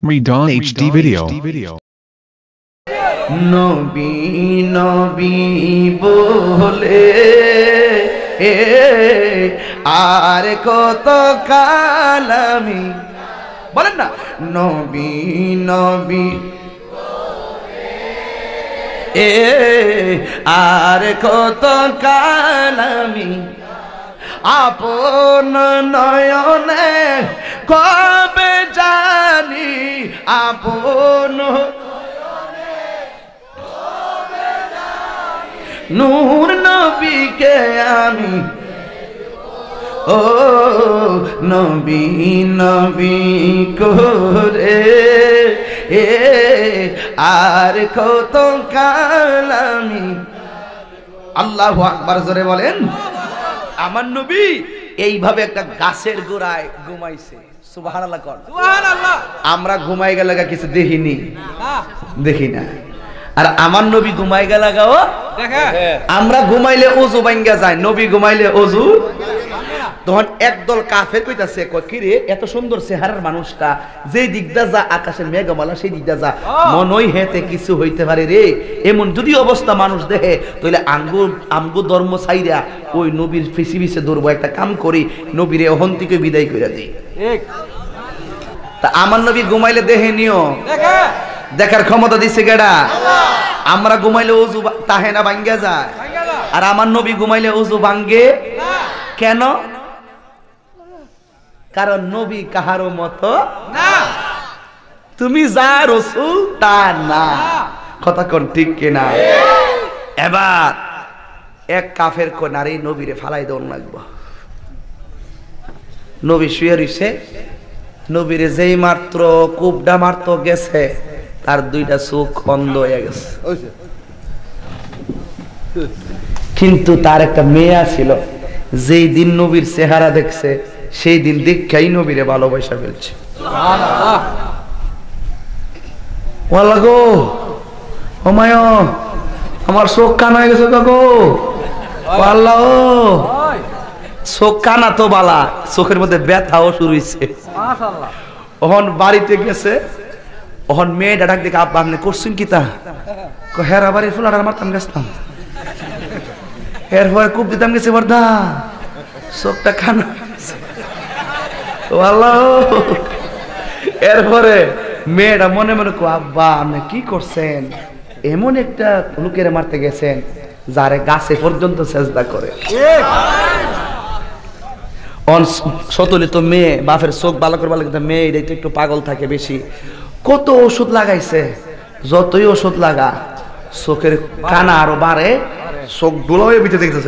Redon HD video. নবী নবী বলে আর কত কাল আমি বলেন না নবী নবী আর কত কাল আমি আপন নয়নে কবে জানি আপন নূর নবীকে আমি ও নবী নবী করে আর কত কাল আমি আল্লাহু আকবার জোরে বলেন আমার নবী এইভাবে একটা গাছের গোড়ায় ঘুমাইছে সুবহানাল্লাহ কর সুবহানাল্লাহ আমরা ঘুমাই গেলে কিছু দেখিনি দেখি না আর আমার নবী ঘুমাই গেল গাও দেখে আমরা ঘুমাইলে ওযু ভাঙ্গা যায় নবী ঘুমাইলে ওযু তখন একদল কাফের কইতাছে কই কি রে এত সুন্দর চেহারার মানুষটা যেই দিকদা যা আকাশের মেঘমালা সেই দিকদা যা মনই হেতে কিছু হইতে পারে রে এমন যদি অবস্থা মানুষ দেখে তাহলে আমগো ধর্ম ছাইরা ওই নবীর পিছে দৌড়বো একটা কাম করি নবীরে অহন থেকে বিদায় কইরা দেই ঠিক তা আমার নবী ঘুমাইলে দেখে নিও দেখে দেখার ক্ষমতা দিছে কেডা আমরা ঘুমাইলে ওযু তাহে না ভাঙ্গা যায় আর আমার নবী ঘুমাইলে ওযু ভাঙ্গে কেন কারণ নবী কাহারো মতো না তুমি যা রাসূল তা না কথা কোন ঠিক কিনা এবার এক কাফের কো নারী নবীরে ফালাই দৌড় লাগবো নবী শুয়ে রইছে নবীরে যেই মাত্র কুবডা মারতো গেছে তার দুইটা চোখ অন্ধ হয়ে গেছে কিন্তু তার একটা মেয়ে ছিল যেই দিন নবীর চেহারা দেখছে সেই দিন দেখাই নবীরে ভালোবাসা ফেলছে সুবহানাল্লাহ ওয়াল্লাহ গো ওমায় আমার চোখ কানা হয়ে গেছে গো ওয়াল্লাহ চোখ কানা তো বালা চোখের মধ্যে ব্যথাও শুরু হইছে মাশাআল্লাহ ওহন বাড়িতে গেছে ওহন মেয়েটা ডাক দেখে আব্বা আপনি করছেন কি তা হেরা বাড়ি ফুলাটার মারতাম গেছিলাম এরপরে খুব দিতাম গেছে বর্দা চোখটা কানা এরপরে মেয়েটা মনে মনে কো আব্বা আপনি কি করছেন এমন একটা লোকের মারতে গেছেন যারে গাছে পর্যন্ত সেজদা করে সতলিত মেয়ে বাপের চোখ ভালো করবার লাগে মেয়ে এটা একটু পাগল থাকে বেশি কত ওষুধ লাগাইছে যতই ওষুধ লাগা চোখের কানা আরো বাড়ে চোখ ডোলা হয়ে বিতে দেখতেছে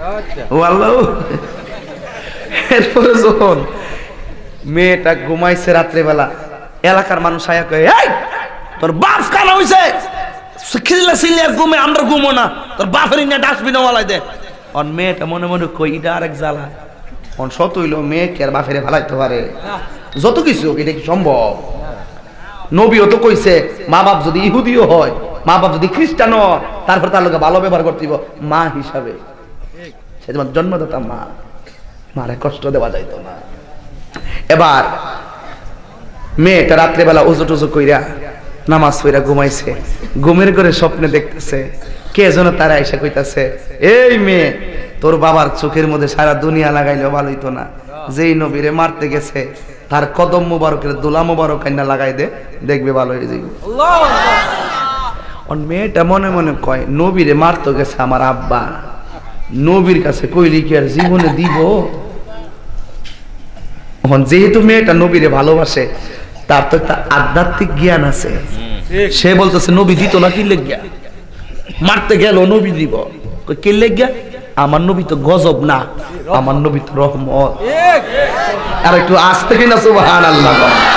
এরপরে যখন মেয়েটা ঘুমাইছে রাত্রেবেলা এলাকার মানুষ আয়া কয় এই তোর বাপ কানা হইছে খিল্লা সিল্লা ঘুমে আমরা ঘুমো না তোর বাপের নিয়ে ডাস্টবিনে ওয়ালাই দে অন মেয়েটা মনে মনে কই এটা আরেক জ্বালা অন সত হইলো মেয়েকে আর বাপেরে ফালাইতে পারে যত কিছু এটা কি সম্ভব নবীও তো কইছে মা বাপ যদি ইহুদিও হয় মা বাপ যদি খ্রিস্টান হয় তারপর তার লোকে ভালো ব্যবহার করতে মা হিসাবে সে তোমার জন্মদাতা মা মারে কষ্ট দেওয়া যাইতো না এবার মেয়েটা রাত্রেবেলা ওযু টুজু কইরা নামাজ পড়া ঘুমাইছে ঘুমের ঘরে স্বপ্নে দেখতেছে কে যেন তারা এসে কইতাছে এই মেয়ে তোর বাবার চোখের মধ্যে সারা দুনিয়া লাগাইলেও ভালো হইতো না যেই নবীরে মারতে গেছে তার কদম মুবারকের দোলা মুবারক আইনা লাগাই দে দেখবে ভালো হয়ে যাবে আল্লাহ মেয়েটা মনে মনে কয় নবীরে মারতে গেছে আমার আব্বা নবীর কাছে কইলি কি আর জীবনে দিব যেহেতু মেয়েটা নবীরে ভালোবাসে তার তো একটা আধ্যাত্মিক জ্ঞান আছে সে বলতেছে নবী দিত না কি লেগিয়া মারতে গেল নবী দিব কি লেগিয়া আমার নবী তো গজব না আমার নবী তো রহমত আর একটু আস্তে কিনা সুবহানাল্লাহ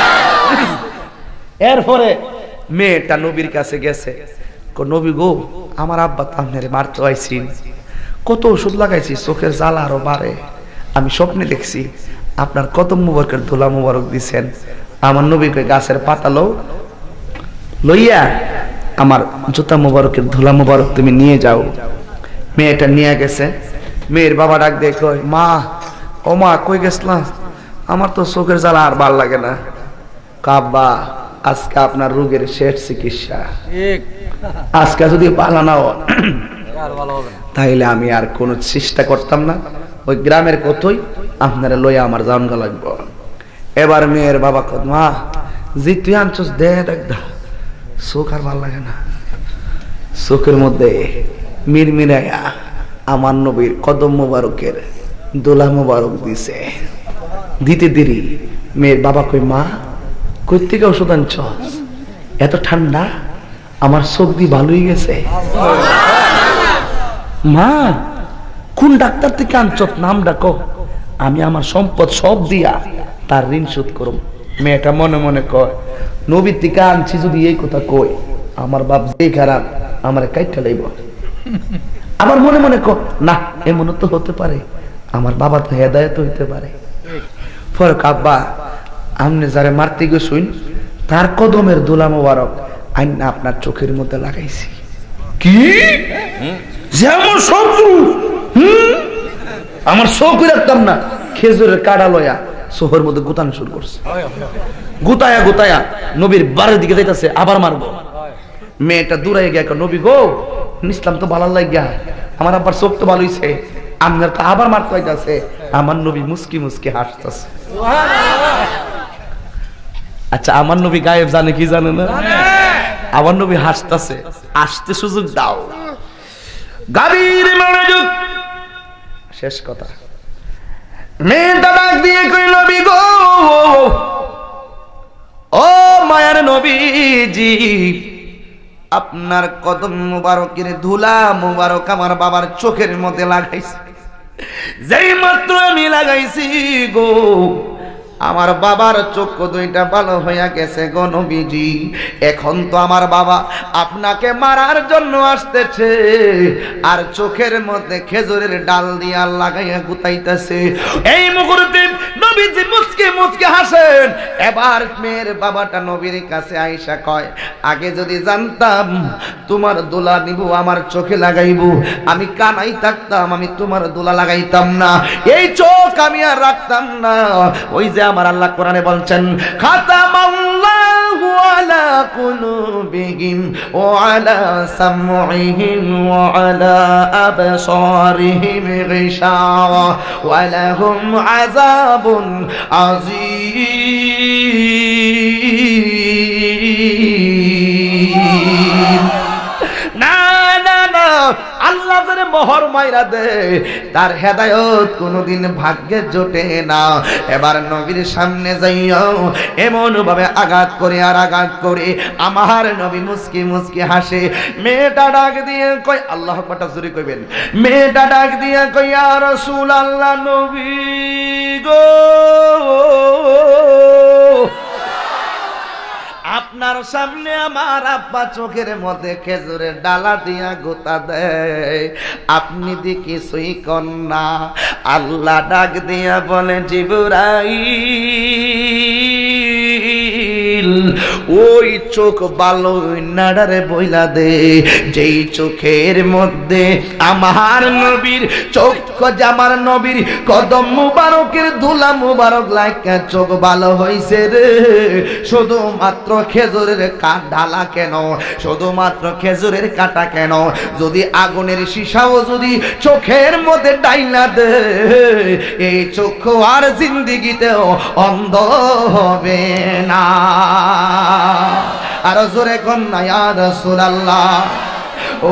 এরপরে মেয়েটা নবীর কাছে গেছে নবী গো আমার আব্বা তো আপনারে মারতে আইছি কত ওষুধ লাগাইছি চোখের জ্বালা আরো বাড়ে আমি স্বপ্নে দেখছি আপনার কদম মুবারকের ধুলা মুবারক দিছেন আমার নবীকে গাছের পাতা লইয়া আমার জুতা মুবারকের ধুলা মুবারক তুমি নিয়ে যাও মেয়েটা নিয়ে গেছে মেয়ের বাবা ডাক দিয়ে কয় মা ও মা কই গেছলা আমার তো চোখের জ্বালা আর ভাল লাগে না কাব্বা আজকে আপনার রোগের শেষ চিকিৎসা। আজকে যদি ভালো না হয় তাইলে আমি আর কোনো চেষ্টা করতাম না, ওই গ্রামের কতই আপনারা লইয়া আমার জানগা লাগবো। এবার মেয়ের বাবা কত মা জি তুই আনছস দে দেখ দা, চোখ আর ভাল লাগে না, চোখের মধ্যে মিরমিরাইয়া আমার নবীর কদম মোবারকের দোলা মোবারক দিছে। দিতে দেরি মেয়ের বাবা কই মা কই থেকে ওষুধ আনছস, এত ঠান্ডা, আমার চোখ দিয়ে ভালোই গেছে। মা কোন ডাক্তার থেকে আনছস নাম ডাকো, আমি আমার সম্পদ সব দিয়া তার ঋণ শোধ করব। মেয়েটা মনে মনে কয় নবীর থেকে আনছি যদি এই কথা কই আমার বাপ যে খারাপ আমার কাইটা লাইব। আবার মনে মনে কয় না এমন তো হতে পারে, আমার বাবা তো হেদায়েত হইতে পারে। পরে আব্বা আমনে যারে মারতে গেছুন তার কদমের দোলা মোবারক আইনা আপনার চোখের মধ্যে লাগাইছি। কি যেমন শত্রু আমার চোখ রাখতাম না, খেজুরের কাটা লয়া চোখের মধ্যে গুতানো শুরু করছে। গুতায়া গুতায়া নবীর বাড়ির দিকে যাইতেছে, আবার মারবো। মেয়েটা দূরে গিয়ে নবী গো ইসলাম তো ভালো লাগিয়া, আমার আবার চোখ তো ভালো হইছে, আপনার তো আবার মারতে হইতাছে। আমার নবী মুস্কি মুস্কি হাসতেছে। আচ্ছা আমার নবী গায়েব জানে কি জানে না? আমার নবী হাসতেছে, আসতে সুযোগ দাও। গাভীর মনোযোগ, শেষ কথা। মেয়েটা ডাক দিয়ে কই নবী গো, ও মায়ার নবীজি, আপনার কদম মুবারকের ধুলা মুবারক আমার বাবার চোখের মধ্যে লাগাইছি। যেই মাত্র আমি লাগাইছি গো আমার বাবার চোখ দুইটা ভালো হইয়া গেছে গো নবীজি। এখন তো আমার বাবা আপনাকে মারার জন্য আসতেছে, আর চোখের মধ্যে খেজুরের ডাল দিয়া লাগাইয়া গুতাইতেছে। এই মুহূর্তে নবীজি মুচকে মুচকে হাসেন। এবার মেয়ের বাবাটা নবীর কাছে আইসা কয় আগে যদি জানতাম তোমার দোলা নিব আমার চোখে লাগাইব, আমি কানাই থাকতাম আমি তোমার দোলা লাগাইতাম না, এই চোখ আমি আর রাখতাম না। ওই যে আমার আল্লাহ কোরআনে বলছেন খাতামাল্লাহু আলা কুলুবিহিম ওয়া আলা সামঈহিম ওয়া আলা আবসারিহিম গিশাওয়া ওয়া লাহুম আযাবুন আযীম। না না না, আল্লাহ যারে মোহর মাইরা দে তার হেদায়েত কোনোদিন ভাগ্যে জোটে না। এবার নবীর সামনে যাইও এমন ভাবে আঘাত করে আর আঘাত করে আমার নবী মুস্কি মুস্কি হাসে। মেয়েটা ডাক দিয়ে কই আল্লাহ আকবার জোরে কইবেন। মেয়েটা ডাক দিয়ে কই ইয়া রাসূলুল্লাহ নবী গো, আপনার সামনে আমার আব্বা চোখের মধ্যে খেজুরের ডালা দিয়া গোতা দেয়, আপনি দি কিছুই কর না। আল্লাহ ডাক দিয়া বলে জিবরাইল ওই চোখ ভালো নাড়ারে বইলা দে, যেই চোখের মধ্যে আমার নবীর চোখ আমার নবীর কদম মুবারকের ধুলা মুবারক লাগা চোখ ভালো হইছে রে। শুধুমাত্র খেজুরের কাঠ ঢালা কেন, শুধুমাত্র খেজুরের কাটা কেন, যদি আগুনের শিশাও যদি চোখের মধ্যে ডাইলা দে এই চোখ আর জিন্দিগিতেও অন্ধ হবে না। আর জোরে কন্যা ইয়া রাসূলুল্লাহ। ও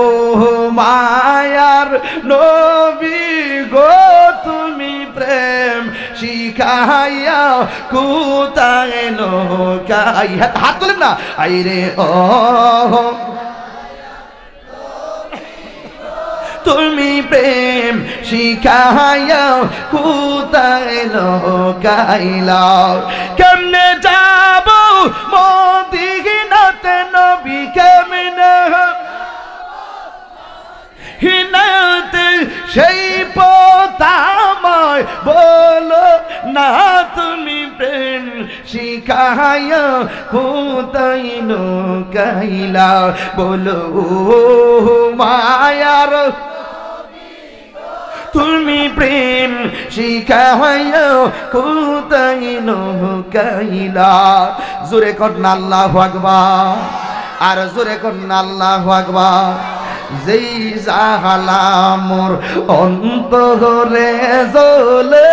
মায়ার নবী গো তুমি প্রেম শিখাইয়া কোথায় লোকাই, হাত তোলেন না, আইরে ও তুমি প্রেম শিখাইয়া কোথায় লোকাইলা। কেমনে যাব মদিনাতে নবী, কেমনে হিনাতে সেই পতাময় বলো না তুমি প্রেম শিখাইয়া কোথায় লোকাইলা। বলো মায়ার তুমি প্রেম শিখাইও কোথায় লুকাইলা জোরে কন্যা আল্লাহু আকবার আর জোরে কন্যা আল্লাহু আকবার যেই জাহালা মোর অন্তরে জ্বলে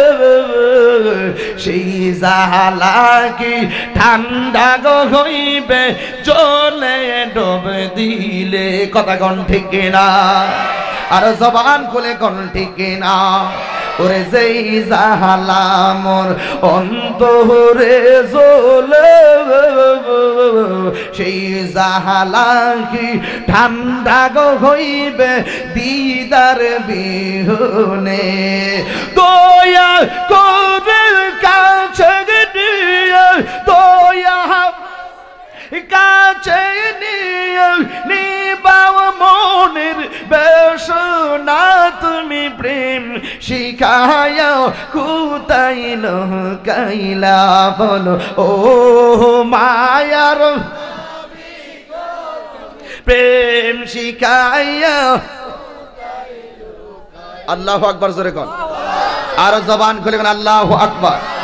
সেই জাহালা কি ঠান্ডা হইবে জলে ডুবে দিলে কথা কোন ঠিক না আর জবান খুলে কোন ঠিক না ওরে যেই জাহালা মোর অন্তরে জ্বলে সেই জাহালা কি ঠান্ডা হইবে দিদার বিহনে দয়া করে কাছে নিয়ে দয়া কাছে নিয়ে নিবাও মনের বেশনা তুমি প্রেম শিখাও কোথায় লুকাইলা বলো ও মায়ার প্রেম শিখাইয়া আল্লাহু আকবার জোরে কোন আর জবান খুলে কোন আল্লাহু আকবার